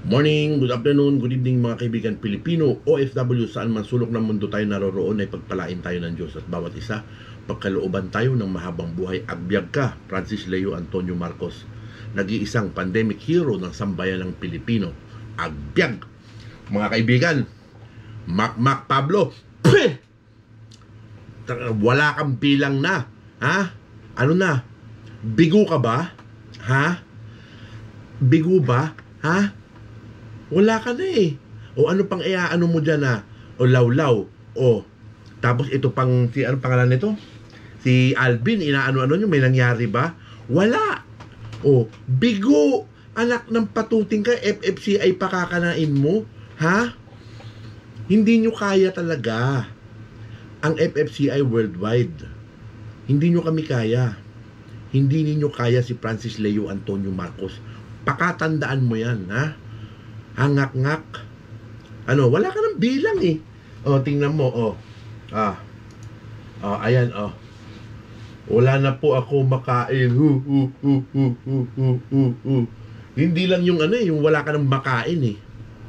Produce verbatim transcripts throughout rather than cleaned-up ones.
Morning, good afternoon, good evening mga kaibigan Pilipino, O F W, saan man sulok ng mundo tayo naroroon ay pagpalain tayo ng Diyos at bawat isa, pagkalooban tayo ng mahabang buhay. Agbyag ka, Francis Leo Antonio Marcos, nag-iisang pandemic hero ng sambayan ng Pilipino. Agbyag! Mga kaibigan, Mac Mac Pablo, Pweh! Wala kang bilang na, ha? Ano na? Bigo ka ba? Ha? Bigo ba? Ha? Wala ka na eh. O ano pang iaano mo dyan na? O lawlaw. O tapos ito pang, si ano pangalan nito? Si Alvin, inaano-ano nyo, may nangyari ba? Wala. O, bigo. Anak ng patuting ka, F F C I pakakanain mo? Ha? Hindi nyo kaya talaga ang F F C I worldwide. Hindi nyo kami kaya. Hindi ninyo kaya si Francis Leo Antonio Marcos. Pakatandaan mo yan, ha? Hangak-ngak. Ano, wala ka ng bilang eh. O, tingnan mo, o. Ah. O, ayan, o. Wala na po ako makain. Hu, hu, hu, hu, hu, hu, hu, hu. Hindi lang yung ano eh, yung wala ka ng makain eh.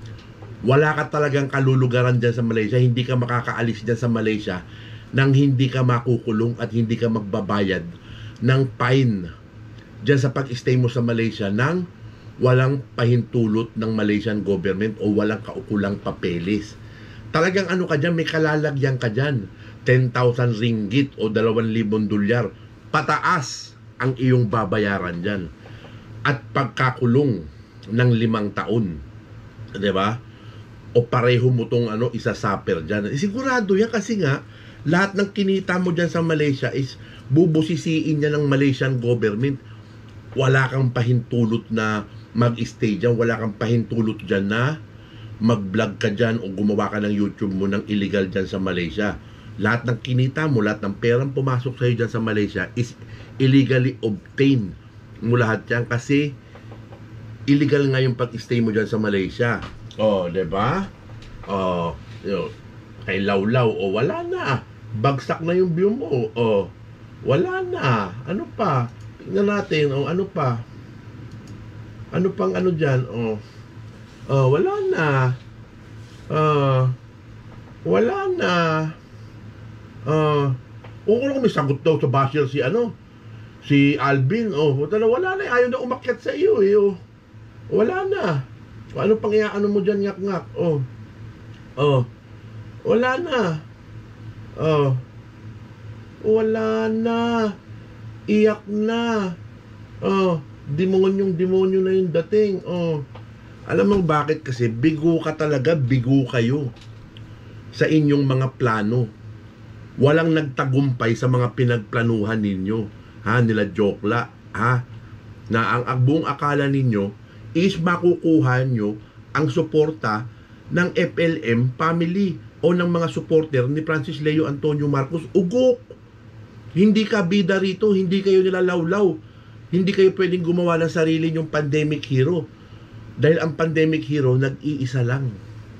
Wala ka talagang kalulugaran dyan sa Malaysia. Hindi ka makakaalis dyan sa Malaysia nang hindi ka makukulong at hindi ka magbabayad ng fine dyan sa pag-stay mo sa Malaysia ng walang pahintulot ng Malaysian government o walang kaukulang papeles. Talagang ano ka dyan, may kalalagyan ka dyan. ten thousand ringgit o dalawang libong dolyar. Pataas ang iyong babayaran dyan. At pagkakulong ng limang taon. Diba? O pareho mo tong ano, isasaper dyan. E, sigurado yan kasi nga, lahat ng kinita mo dyan sa Malaysia is bubusisiin niya ng Malaysian government. Wala kang pahintulot na mag-stay dyan, wala kang pahintulot dyan na mag-vlog ka dyan o gumawa ka ng YouTube mo ng illegal dyan sa Malaysia. Lahat ng kinita mo, lahat ng perang pumasok sa'yo dyan sa Malaysia is illegally obtained mo lahat yan kasi illegal nga yung pag-stay mo dyan sa Malaysia. O, oh, diba? O, oh, yun, kay lawlaw, o oh, wala na. Bagsak na yung view mo. O, oh, wala na. Ano pa? Tingnan natin, o oh, ano pa? Ano pang ano dyan? Oh, oh wala na. Uh, wala na. Uh, o kung may sagot daw sa basher si ano, si Alvin. Oh, wala na. Ayaw na umakyat sa iyo. Eh, oh. Wala na. O, ano pang iaano mo dyan, ngak-ngak? Oh, oh, wala na. Oh, wala na. Iyak na. Oh, demonyong demonyo na yung dating. Oh. Alam mo bakit? Kasi bigo ka talaga, bigo kayo sa inyong mga plano. Walang nagtagumpay sa mga pinagplanuhan ninyo. Ha, nila Jokla, ha? Na ang buong akala ninyo is makukuha nyo ang suporta ng F L M family o ng mga supporter ni Francis Leo Antonio Marcos. Ugok! Hindi ka bida rito, hindi kayo nilalawlaw. Hindi kayo pwedeng gumawa ng sarili nyong pandemic hero. Dahil ang pandemic hero, nag-iisa lang.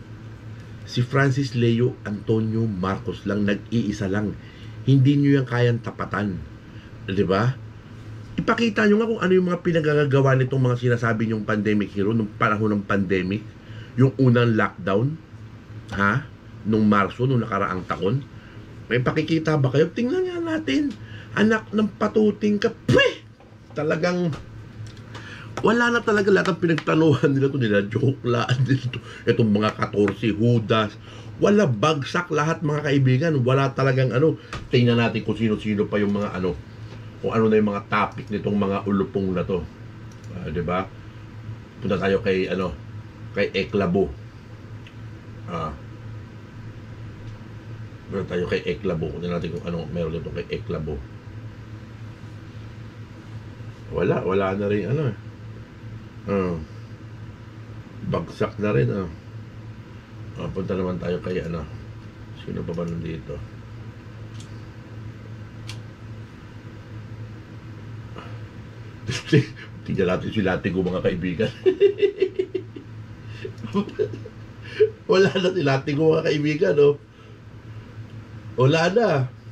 Si Francis Leo Antonio Marcos lang, nag-iisa lang. Hindi nyo yan kayang tapatan. Diba? Ipakita nyo nga kung ano yung mga pinagagawa nitong mga sinasabi nyong pandemic hero nung panahon ng pandemic. Yung unang lockdown. Ha? Nung Marso, nung nakaraang taon. May pakikita ba kayo? Tingnan nga natin. Anak ng patuting ka. Pweh! Talagang wala na talaga lahat ng pinagtanuhan nila to nila Jokla dito itong mga fourteen Judas, wala, bagsak lahat mga kaibigan. Wala talagang ano. Tingnan natin kung sino-sino pa yung mga ano, kung ano na yung mga topic nitong mga ulupong na to. Uh, diba? Punta tayo kay ano, kay Eklabo. Ah. Uh, punta tayo kay Eklabo. Tingnan natin kung ano meron dito kay Eklabo. Wala, wala na rin ano eh. Uh, bagsak na rin ah. Uh, punta naman tayo kay ano. Sino pa ba nandito? Tingnan natin si Latigo mga kaibigan. Wala na si Latigo mga kaibigan, oh. Wala na.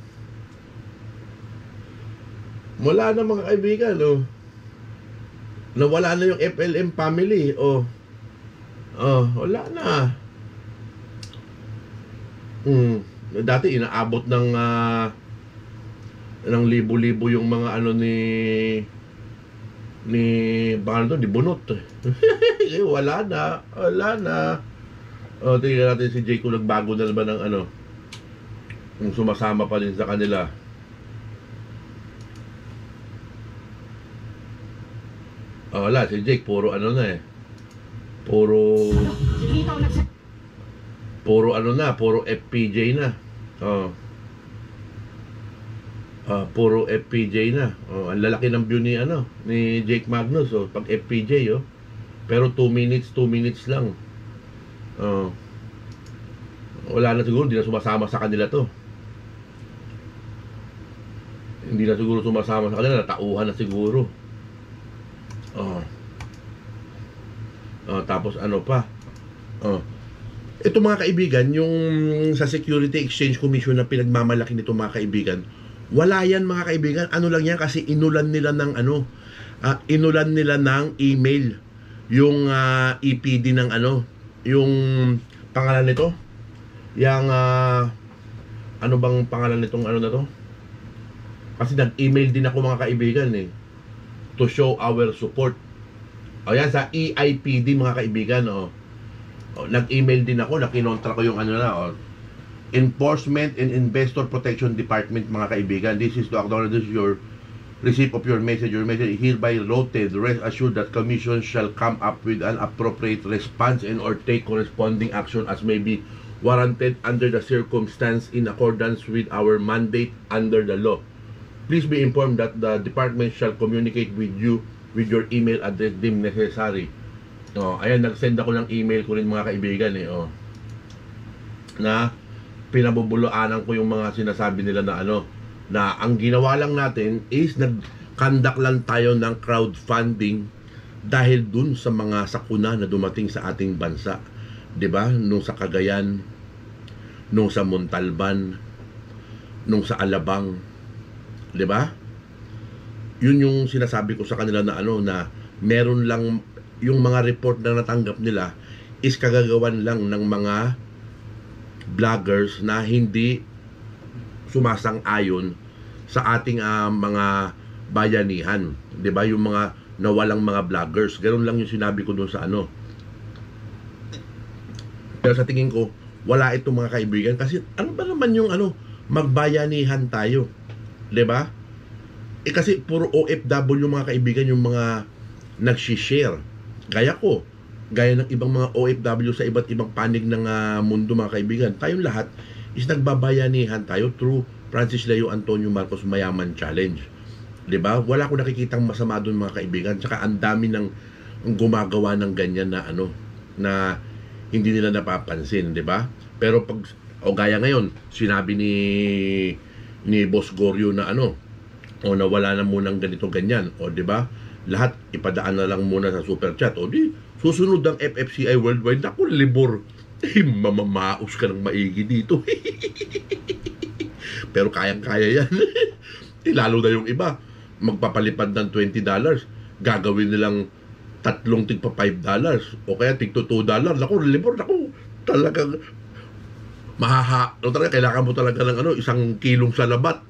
Wala na mga kaibigan, oh. Nawala na yung F L M family, oh. Oh, wala na. Hmm. Dati inaabot ng uh, ng libo-libo yung mga ano ni ni baka to, di bunot. Eh, wala na. Wala na. O, tingnan natin si Jake kung nagbago na naman ng ano. Kung sumasama pa din sa kanila. O, wala. Si Jake, puro ano na eh. Puro... Puro ano na. Puro F P J na. O. Uh, puro F P J na. Oh, ang lalaki ng view ni ano, ni Jake Magnus, oh, pag F P J, oh. Pero two minutes, two minutes lang. Oh. Wala na siguro, hindi na sumasama sa kanila to. Hindi na siguro sumasama sa kanila, natauhan na siguro. Oh. Oh, tapos ano pa? Oh. Ito mga kaibigan, yung sa Security Exchange Commission na pinagmamalaki nito mga kaibigan, wala yan mga kaibigan. Ano lang yan kasi inulan nila ng ano, uh, inulan nila ng email yung uh, E P D ng ano, yung pangalan nito, yung uh, ano bang pangalan nitong ano na to? Kasi nag-email din ako mga kaibigan eh, to show our support. O yan sa E I P D mga kaibigan, oh. O, nag-email din ako, nakinontra ko yung ano na, oh. Enforcement and Investor Protection Department mga kaibigan, this is to acknowledge your receipt of your message. Your message is hereby noted. Rest assured that Commission shall come up with an appropriate response and or take corresponding action as may be warranted under the circumstance in accordance with our mandate under the law. Please be informed that the department shall communicate with you with your email address deemed necessary. Oh, ayan, nag-send ako ng email ko rin mga kaibigan eh, oh, na pinabubuluanan ko yung mga sinasabi nila na ano, na ang ginawa lang natin is nag-conduct lang tayo ng crowdfunding dahil dun sa mga sakuna na dumating sa ating bansa, 'di ba? Nung sa Cagayan, nung sa Montalban, nung sa Alabang, 'di ba? Yun yung sinasabi ko sa kanila na ano, na meron lang yung mga report na natanggap nila is kagagawan lang ng mga vloggers na hindi sumasang-ayon sa ating uh, mga bayanihan, 'di ba? Yung mga nawalang mga vloggers, ganoon lang yung sinabi ko doon sa ano. Pero sa tingin ko, wala ito mga kaibigan kasi ano ba naman yung ano, magbayanihan tayo, 'di ba? Eh kasi puro O F W mga kaibigan yung mga nagsi-share. Gaya ko, gaya ng ibang mga O F W sa iba't ibang panig ng uh, mundo mga kaibigan, tayong lahat is nagbabayanihan tayo through Francis Leo Antonio Marcos Mayaman Challenge, 'di ba? Wala ko nakikitang masama doon mga kaibigan, tsaka ang dami ng gumagawa ng ganyan na ano, na hindi nila napapansin, 'di ba? Pero pag o gaya ngayon, sinabi ni ni Boss Goryo na ano, o na wala na munang ganito ganyan, o 'di ba? Lahat ipadaan na lang muna sa super chat, o di susunod ang F F C I Worldwide. Naku, libor. Eh, mamamaos ka ng maigi dito. Pero kayang-kaya yan. Eh, lalo na yung iba, magpapalipad ng twenty dollars. Gagawin nilang tatlong tigpa five dollars. O kaya tigto two dollars. Naku, libor. Naku, talagang mahaha. No, talaga, kailangan mo talaga ng ano, isang kilong salabat.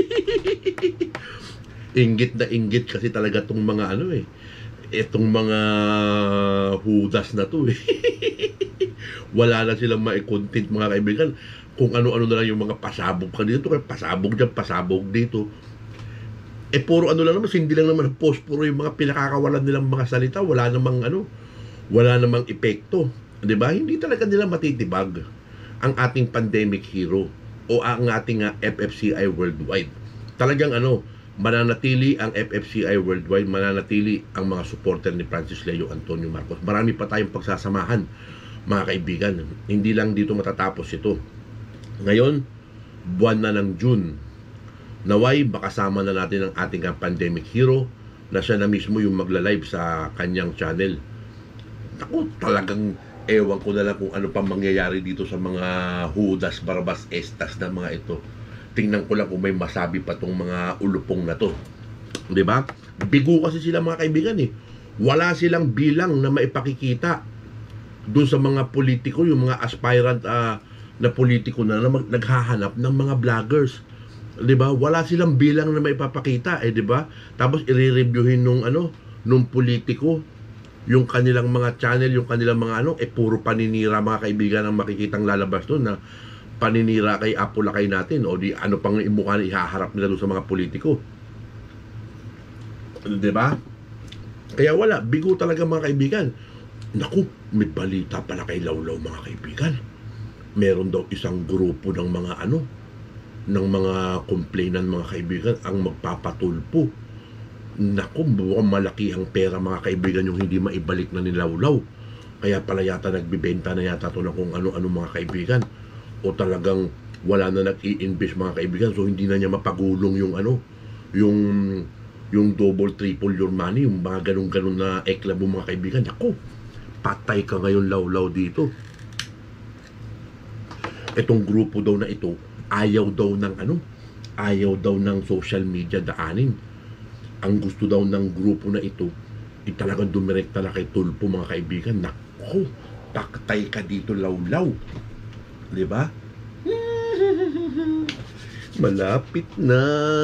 Inggit na inggit kasi talaga tong mga ano eh, itong mga hudas na to eh. Wala na silang ma-content mga kaibigan, kung ano-ano na lang yung mga pasabog ka dito, pasabog dyan, pasabog dito. Eh puro ano lang naman, hindi lang naman post, puro yung mga pinakakawalan nilang mga salita, wala namang ano, wala namang epekto, 'di ba? Hindi talaga nila matitibag ang ating pandemic hero o ang ating uh, F F C I Worldwide. Talagang ano, mananatili ang F F C I Worldwide, mananatili ang mga supporter ni Francis Leo Antonio Marcos. Marami pa tayong pagsasamahan mga kaibigan. Hindi lang dito matatapos ito. Ngayon, buwan na ng June, naway makasama na natin ang ating pandemic hero na siya na mismo yung magla-live sa kanyang channel. Ako talagang ewan ko na lang kung ano pa mangyayari dito sa mga hudas, barbas, estas na mga ito. Tingnan ko lang kung may masabi pa tong mga ulupong na to, 'di ba? Bigo kasi sila mga kaibigan eh. Wala silang bilang na maipakikita doon sa mga politiko, yung mga aspirant uh, na politiko na, na mag, naghahanap ng mga vloggers. 'Di ba? Wala silang bilang na maipapakita, eh 'di ba? Tapos i-reviewin nung ano, nung politiko yung kanilang mga channel, yung kanilang mga ano, eh puro paninira mga kaibigan ang makikitang lalabas doon na paninira kay Apolakay natin o di ano pang imukha na ihaharap nila doon sa mga politiko. 'Di ba? Kaya wala, bigo talaga mga kaibigan. Naku, may balita pala kay Lawlaw mga kaibigan. Meron daw isang grupo ng mga ano, ng mga complainant mga kaibigan ang magpapatulpo. Naku, mukhang malaki ang pera mga kaibigan yung hindi maibalik na ni Lawlaw. Kaya pala yata nagbibenta na yata to ng kung ano-ano mga kaibigan. O talagang wala na nag-i-invest mga kaibigan, so hindi na niya mapagulong yung ano, yung yung double, triple your money, yung mga ganun-ganun na eklabo mga kaibigan. Naku, patay ka ngayon Lawlaw dito. Itong grupo daw na ito, ayaw daw ng ano, ayaw daw ng social media daanin. Ang gusto daw ng grupo na ito, ay talagang dumirekta na kay Tulpo mga kaibigan. Naku, paktay ka dito Lawlaw. Di ba? Malapit na.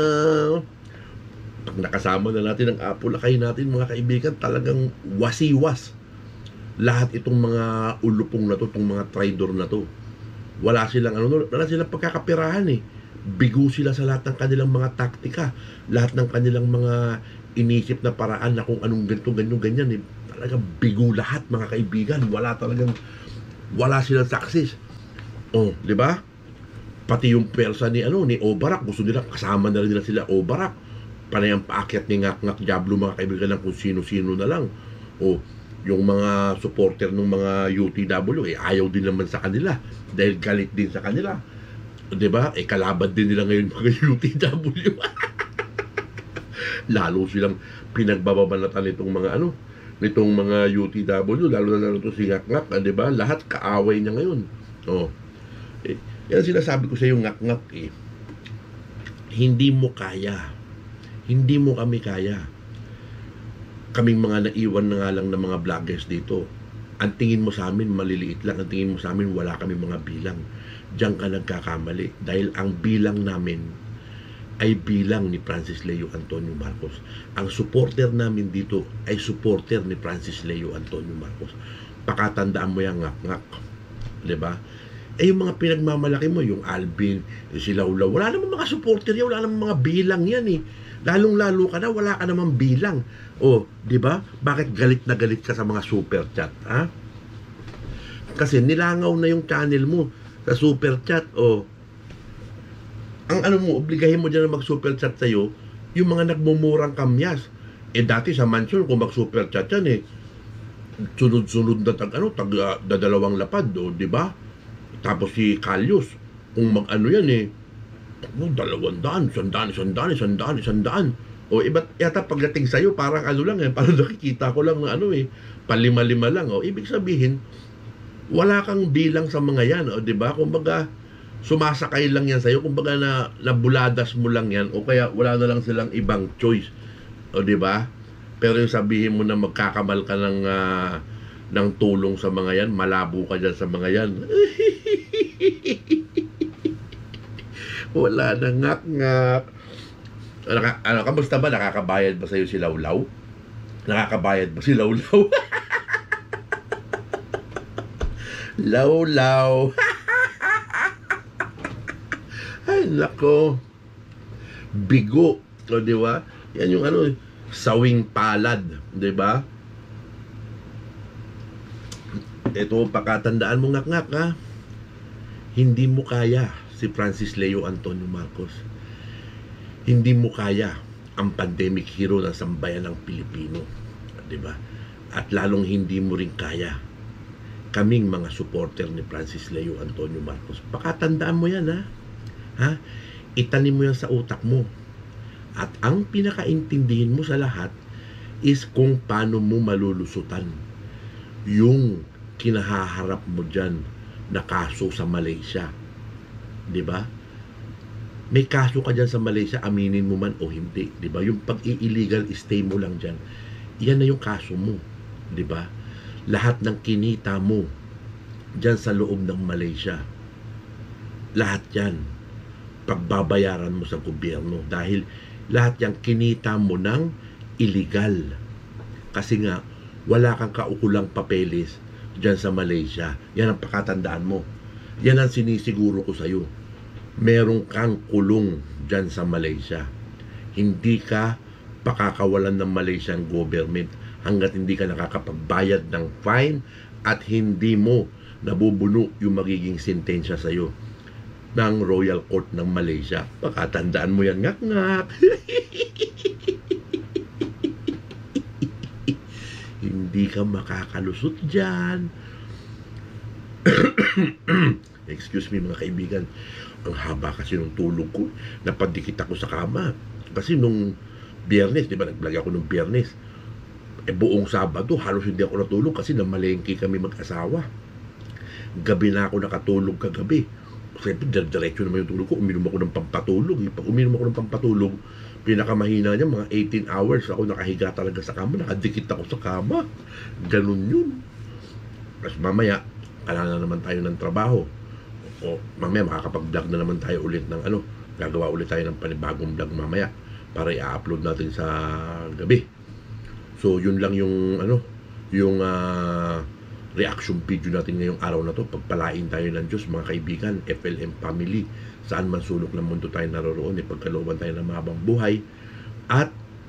Pag nakasama na natin ang Apolakay natin mga kaibigan, talagang wasiwas lahat itong mga ulupong na to, itong mga traidor na to. Wala silang ano, wala silang pagkakapirahan eh. Bigo sila sa lahat ng kanilang mga taktika, lahat ng kanilang mga inisip na paraan na kung anong ganito, ganyan, ganyan eh. Talagang bigo lahat mga kaibigan. Wala talagang, wala silang success. Oh, di ba? Pati yung persa ni ano, ni Obarak, gusto nila kasama na rin nila sila Obarak. Panay ang paakyat ni Ngak-Ngak Diablo mga kaibigan ng kung sino-sino na lang. O yung mga supporter ng mga U T W eh ayaw din naman sa kanila dahil galit din sa kanila. 'Di ba? Eh kalaban din nila ngayon mga U T W. Lalo silang pinagbababalatan nitong mga ano, nitong mga U T W, lalo na lalo to si Ngak-Ngak, 'di ba? Lahat kaaway niya ngayon. Oh. Eh, yan sinasabi ko sa iyo Ngak-Ngak eh. Hindi mo kaya. Hindi mo kami kaya. Kaming mga naiwan na nga lang ng mga vloggers dito. Ang tingin mo sa amin, maliliit lang. Ang tingin mo sa amin, wala kami mga bilang. Diyan ka nagkakamali. Dahil ang bilang namin ay bilang ni Francis Leo Antonio Marcos. Ang supporter namin dito ay supporter ni Francis Leo Antonio Marcos. Pakatandaan mo yan, Ngak-Ngak. Diba? Eh yung mga pinagmamalaki mo, yung Alvin, yung si Lawlaw, wala namang mga supporter yan, wala namang mga bilang yan eh. Lalong-lalo ka na, wala ka namang bilang. O, di ba? Bakit galit na galit ka sa mga super chat, ha? Kasi nilangaw na yung channel mo sa super chat, o. Ang ano mo, obligahin mo dyan na mag-super chat sa'yo, yung mga nagmumurang kamyas. Eh, dati sa mansion, kung mag-super chat yan, eh, sunod-sunod na tag, ano, tag, uh, dadalawang lapad, o, di ba? Tapos si Calyos, kung mag-ano yan, eh, oh, dalawang daan, sandaan, sandaan, sandaan, sandaan. O iba yata pagdating sa'yo, parang ano lang eh, parang nakikita ko lang na ano eh, palima-lima lang. O ibig sabihin, wala kang bilang sa mga yan, o di ba? Kumbaga, sumasakay lang yan sa'yo, kumbaga na nabuladas mo lang yan, o kaya wala na lang silang ibang choice. O di ba? Pero yung sabihin mo na magkakamal ka ng, uh, ng tulong sa mga yan, malabo ka dyan sa mga yan. Wala na Ngak-Ngak. Naka, ano, kamusta ba? Nakakabayad ba sa'yo si Lawlaw? Nakakabayad ba si Lawlaw? Lawlaw. Ay, nako. Bigo. O, di ba? Yan yung ano, sawing palad. Di ba? Ito, pakatandaan mo Ngak-Ngak, ha? Hindi mo kaya si Francis Leo Antonio Marcos. Hindi mo kaya ang pandemic hero ng sambayan ng Pilipino. Diba? At lalong hindi mo rin kaya kaming mga supporter ni Francis Leo Antonio Marcos. Pakatandaan mo yan, ha? Ha? Itanim mo yan sa utak mo. At ang pinakaintindihin mo sa lahat is kung paano mo malulusutan yung kinahaharap mo dyan na kaso sa Malaysia. Diba? May kaso ka dyan sa Malaysia, aminin mo man o hindi. Diba? Yung pag-i-illegal stay mo lang dyan, yan na yung kaso mo. Diba? lahat ng kinita mo dyan sa loob ng Malaysia, lahat yan pagbabayaran mo sa gobyerno dahil lahat yung kinita mo ng illegal. Kasi nga, wala kang kaukulang papeles dyan sa Malaysia. Yan ang pakatandaan mo. Yan ang sinisiguro ko sa'yo. Meron kang kulong dyan sa Malaysia. Hindi ka pakakawalan ng Malaysian government hanggat hindi ka nakakapagbayad ng fine at hindi mo nabubuno yung magiging sentensya sa'yo ng Royal Court ng Malaysia. Pakatandaan mo yan, ngak-ngak. Hindi ka makakalusot dyan. Excuse me mga kaibigan, ang haba kasi nung tulog ko, napadikit ako sa kama. Kasi nung Biyernes, di ba, nag-vlog ako nung Biyernes, eh buong Sabado, halos hindi ako natulog kasi namalengke kami mag-asawa. Gabi na ako nakatulog kagabi. Siyempre, diretso naman yung tulog ko, uminom ako ng pampatulog. Pag uminom ako ng pampatulog, pinakamahina niya, mga eighteen hours ako nakahiga talaga sa kama, nakadikit ako sa kama. Ganun yun. Tapos mamaya, kailangan na naman tayo ng trabaho. O mamaya, makakapag-vlog na naman tayo ulit ng ano, gagawa ulit tayo ng panibagong vlog mamaya para i-upload natin sa gabi. So, yun lang yung ano, yung uh, reaction video natin ngayong araw na to. Pagpalain tayo ng Diyos mga kaibigan, F L M family, saan man sulok ng mundo tayo naroroon, ipagkalooban tayo ng mahabang buhay at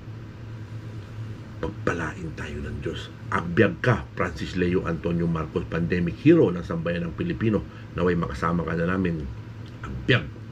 pagpalain tayo ng Diyos. Agbyag ka, Francis Leo Antonio Marcos, pandemic hero ng sambayan ng Pilipino, naway makasama ka na namin. Agbyag.